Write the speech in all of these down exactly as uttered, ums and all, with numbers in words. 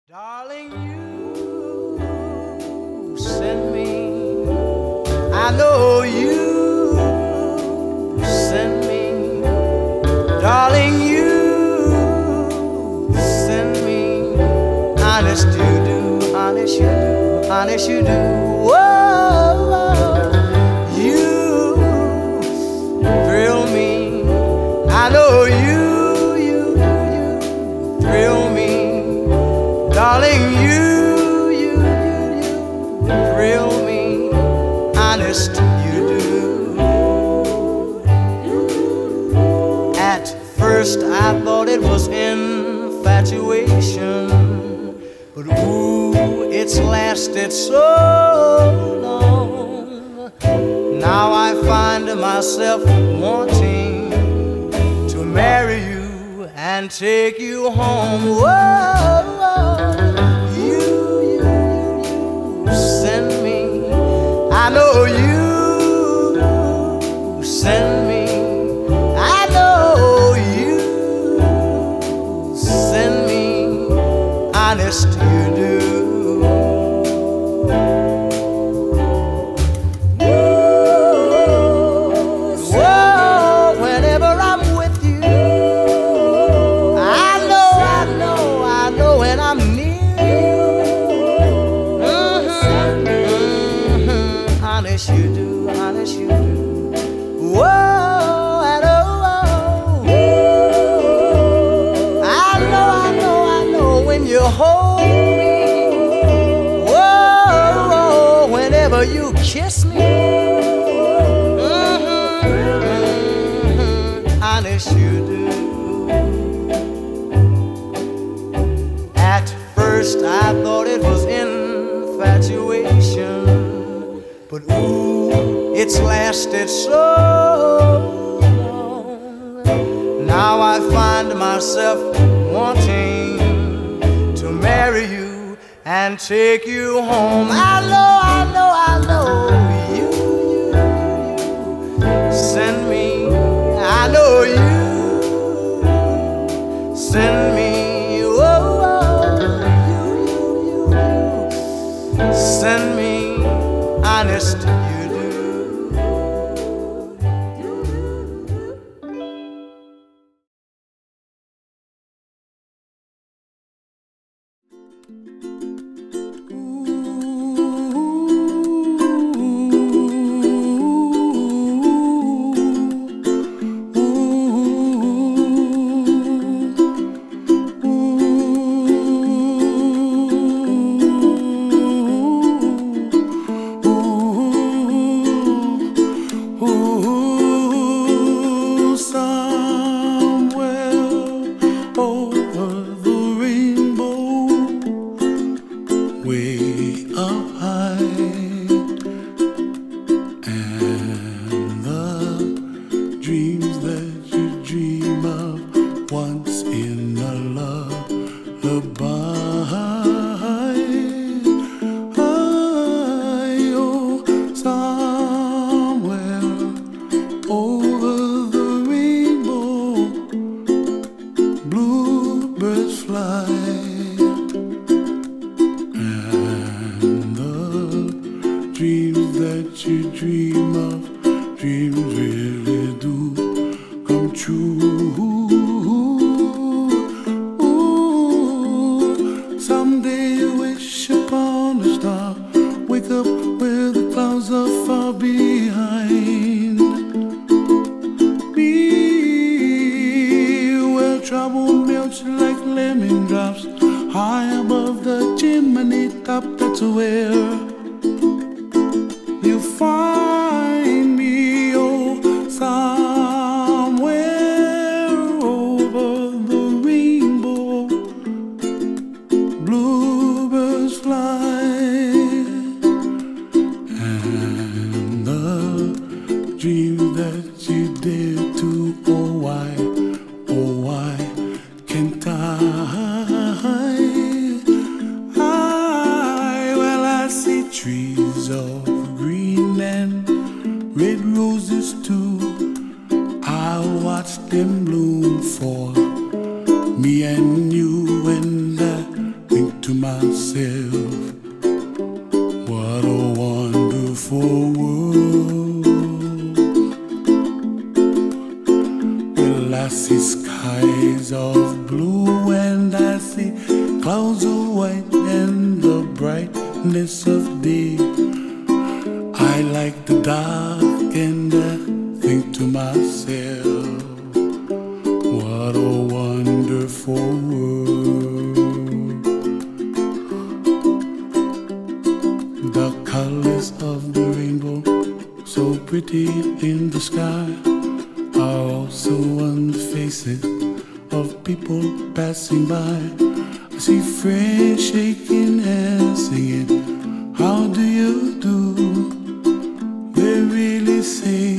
Darling, you send me, I know you send me. Darling, you send me. Honest you do, honest you do, honest you do. Whoa, you thrill me. I know you, you, you thrill me. Darling, you, you, you, you thrill me, honest you do. At first I thought it was infatuation, but ooh, it's lasted so long. Now I find myself wanting to marry you and take you home. Whoa. I know you send me. I know you send me. Honest you do. Whoa, whenever I'm with you, I know, I know, I know when I'm near. Honest you do, honest you do. Whoa, I know, I know, I know, I know when you hold me. Whoa, whenever you kiss me. Mm-hmm, mm-hmm, honest you do. At first I thought it was infatuation, but ooh, it's lasted so long. Now I find myself wanting to marry you and take you home. I know, I know, I know you, you, you send me. I know you send me. Oh, you, you, you send me. Honest you do. Me and you, and I think to myself, of blue, and I see clouds of white and the brightness of day. I like the dark and I think to myself, what a wonderful world. The colors of the rainbow, so pretty in the sky, are also on the faces of people passing by. I see friends shaking hands, singing, how do you do? They really say,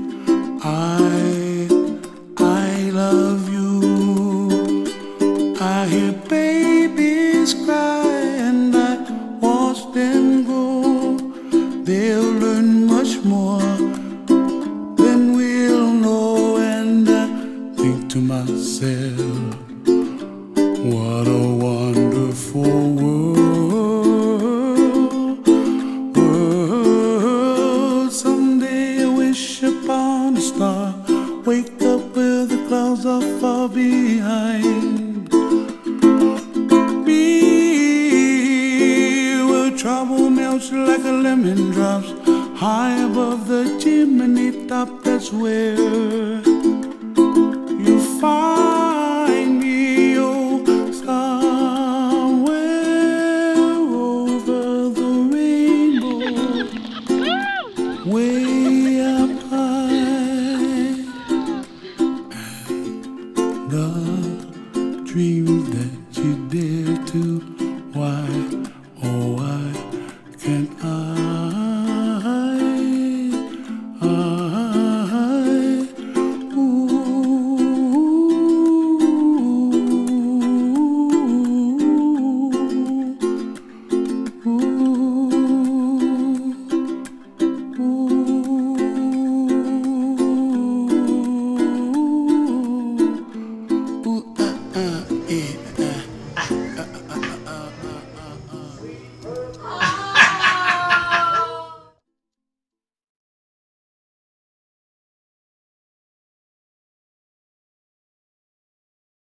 I, I love you. I hear babies cry and I watch them grow. They'll learn much more than we'll know, and I think to myself, what a wonderful world, world. Someday I wish upon a star, wake up where the clouds are far behind me, where trouble melts like a lemon drops high above the chimney top. That's where you find me, oh, somewhere over the rainbow, way up high. And the dreams that you dare to, why, oh, why can't I? Ooh,